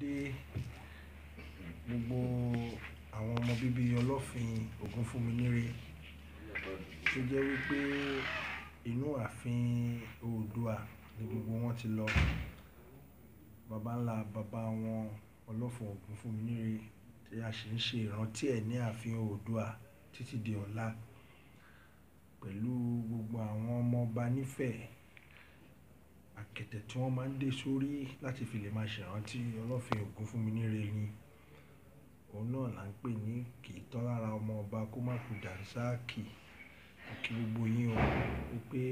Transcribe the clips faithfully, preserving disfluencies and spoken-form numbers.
dé gbogbo àwọn ọmọ bíbí Olofin Ogunfunminire tó jẹ́ wípé inú ààfin Oòduà ni gbogbo wọn ti lọ. Baba ńlá baba wọn Olofin Ogunfunminire tí a sì ń ṣe ìrántí ẹ̀ ní ààfin Oòduà títí di ọ̀la pẹ̀lú gbogbo àwọn ọmọ ọba nífẹ̀ẹ́ àkẹtẹ̀ tí wọ́n máa ń dé sórí láti fi lè máa ṣèrántí Olofin Ogunfunminire ni. Òun náà là ń pè ní kì í tán lára ọmọ ọba kó má kú dànsáàkì. Kí gbogbo yín o wípé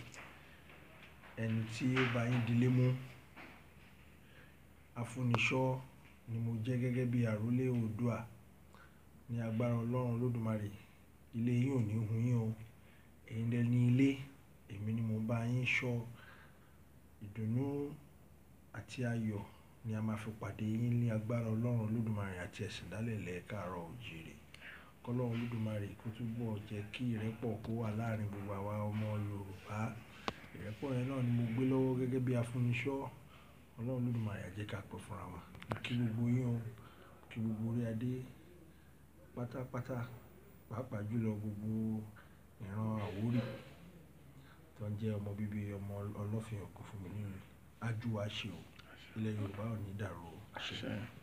ẹni tí ó bá yín dilé mú afúniṣọ́ ni mo jẹ́ gẹ́gẹ́ bí àrólé Oòduà. Ní agbára Ọlọ́run Olódùmarè, ilé yín ò ní hun yín o. Ẹ̀yin lẹ ní ilé, èmi ni mo bá yín ṣọ́. Ìdùnnú àti ayọ̀ ni a máa fi pàdé yín ní agbára Ọlọ́run Olódùmarè àti ẹ̀sìndálẹ̀ ilẹ̀ káàárọ̀ oòjíire. Kọ́lọ́run Olódùmarè kó túbọ̀ jẹ́ kí ìrẹ́pọ̀ kó wà láàrin gbogbo àwa ọmọ Yorùbá. Ìrẹ́pọ̀ yẹn náà ni mo gbé lọ́wọ́ gẹ́gẹ́ bí afúniṣọ́. Ọlọ́run Olódùmarè á jẹ́ ká pẹ́ fúnra wa. Kí gbogbo yín o, kí gbogbo orí adé pátápátá, pàápàá jùlọ gbogbo ìran Àwórì tó ń jẹ́ ọmọ bíbí ọmọ Olofin Ogunfunminire. Ájú wa ṣe o, ilẹ̀ Yorùbá ò ní dàrú o. Àṣẹ.